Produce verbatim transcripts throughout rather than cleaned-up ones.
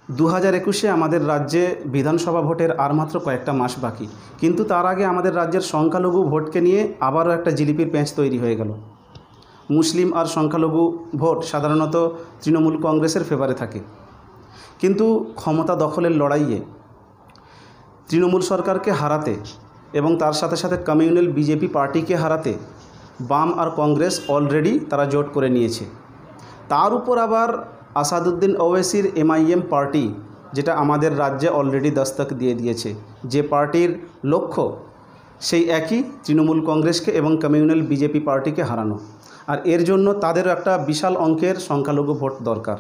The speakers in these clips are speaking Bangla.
দু হাজার একুশে আমাদের রাজ্যে বিধানসভা ভোটের আর মাত্র কয়েকটা মাস বাকি, কিন্তু তার আগে আমাদের রাজ্যের সংখ্যালঘু ভোটকে নিয়ে আবারও একটা জিলিপির প্যাঁচ তৈরি হয়ে গেল। মুসলিম আর সংখ্যালঘু ভোট সাধারণত তৃণমূল কংগ্রেসের ফেভারে থাকে, কিন্তু ক্ষমতা দখলের লড়াইয়ে তৃণমূল সরকারকে হারাতে এবং তার সাথে সাথে কমিউনাল বিজেপি পার্টিকে হারাতে বাম আর কংগ্রেস অলরেডি তারা জোট করে নিয়েছে। তার উপর আবার আসাদুদ্দিন ওওয়াইসির এমআইএম পার্টি, যেটা আমাদের রাজ্যে অলরেডি দস্তক দিয়ে দিয়েছে, যে পার্টির লক্ষ্য সেই একই, তৃণমূল কংগ্রেসকে এবং কমিউনাল বিজেপি পার্টিকে হারানো। আর এর জন্য তাদেরও একটা বিশাল অঙ্কের সংখ্যালঘু ভোট দরকার।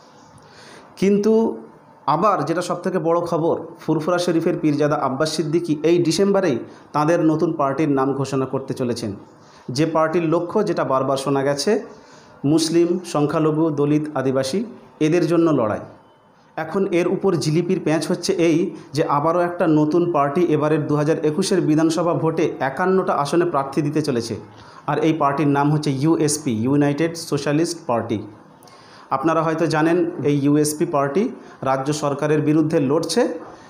কিন্তু আবার যেটা সবথেকে বড় খবর, ফুরফুরা শরীফের পীরজাদা আব্বাস সিদ্দিকী এই ডিসেম্বরেই তাদের নতুন পার্টির নাম ঘোষণা করতে চলেছেন, যে পার্টির লক্ষ্য, যেটা বারবার শোনা গেছে, মুসলিম, সংখ্যালঘু, দলিত, আদিবাসী এদের জন্য লড়াই। এখন এর উপর জিলিপির প্যাঁচ হচ্ছে এই যে আবারও একটা নতুন পার্টি এবারের দু হাজার একুশের বিধানসভা ভোটে একান্নটা আসনে প্রার্থী দিতে চলেছে। আর এই পার্টির নাম হচ্ছে ইউএসপি, ইউনাইটেড সোশ্যালিস্ট পার্টি। আপনারা হয়তো জানেন এই ইউএসপি পার্টি রাজ্য সরকারের বিরুদ্ধে লড়ছে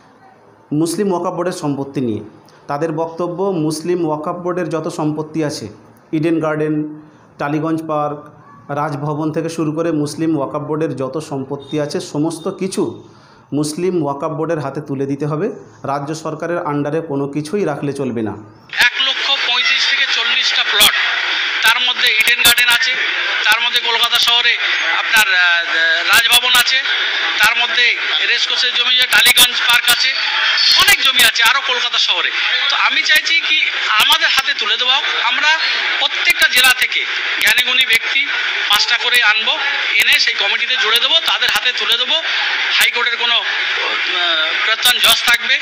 মুসলিম ওয়াকফ বোর্ডের সম্পত্তি নিয়ে। তাদের বক্তব্য, মুসলিম ওয়াকফ বোর্ডের যত সম্পত্তি আছে, ইডেন গার্ডেন, টালিগঞ্জ পার্ক, রাজভবন থেকে শুরু করে মুসলিম ওয়াকফ বোর্ডের যত সম্পত্তি আছে সমস্ত কিছু মুসলিম ওয়াকফ বোর্ডের হাতে তুলে দিতে হবে। রাজ্য সরকারের আন্ডারে কোনো কিছুই রাখলে চলবে না। এক লক্ষ পঁয়ত্রিশ থেকে চল্লিশটা প্লট, তার মধ্যে ইডেন গার্ডেন আছে, তার মধ্যে কলকাতা শহরে আপনার রাজভবন আছে, তার মধ্যে রেসকোর্সের জমি, টালিগঞ্জ পার্ক আছে, অনেক জমি আছে আরও কলকাতা শহরে। তো আমি চাইছি কি আমাদের হাতে তুলে দেওয়া হোক। আমরা প্রত্যেকটা জেলা থেকে জ্ঞানীগুণী ব্যক্তি পাঁচটা করে আনবো, এনে সেই কমিটিতে জুড়ে দেবো, তাদের হাতে তুলে দেবো। হাইকোর্টের কোনো প্রত্যান জজ থাকবে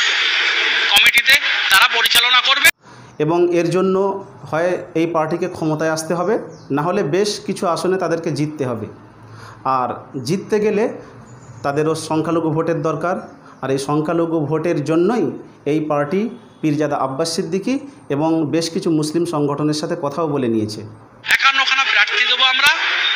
কমিটিতে, তারা পরিচালনা করবে। এবং এর জন্য হয় এই পার্টিকে ক্ষমতায় আসতে হবে, না হলে বেশ কিছু আসনে তাদেরকে জিততে হবে। আর জিততে গেলে তাদেরও সংখ্যালঘু ভোটের দরকার। আর এই সংখ্যালঘু ভোটের জন্যই এই পার্টি পীরজাদা আব্বাস সিদ্দিকী এবং বেশ কিছু মুসলিম সংগঠনের সাথে কথাও বলে নিয়েছে। একান্নখানা প্রার্থী দেবো আমরা।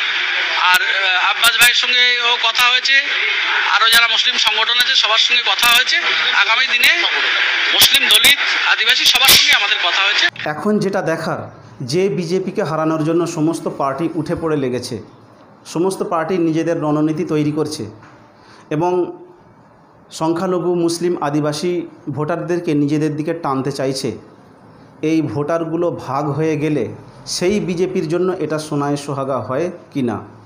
আর আব্বাস ভাইয়ের সঙ্গে ও কথা হয়েছে, আরও যারা মুসলিম সংগঠন আছে সবার সঙ্গে কথা হয়েছে। আগামী দিনে মুসলিম, দলিত, আদিবাসী সবার সঙ্গে আমাদের কথা হয়েছে। এখন যেটা দেখার, যে বিজেপিকে হারানোর জন্য সমস্ত পার্টি উঠে পড়ে লেগেছে, সমস্ত পার্টি নিজেদের রণনীতি তৈরি করছে এবং সংখ্যালঘু, মুসলিম, আদিবাসী ভোটারদেরকে নিজেদের দিকে টানতে চাইছে। এই ভোটারগুলো ভাগ হয়ে গেলে সেই বিজেপির জন্য এটা সোনায় সোহাগা হয় কি না।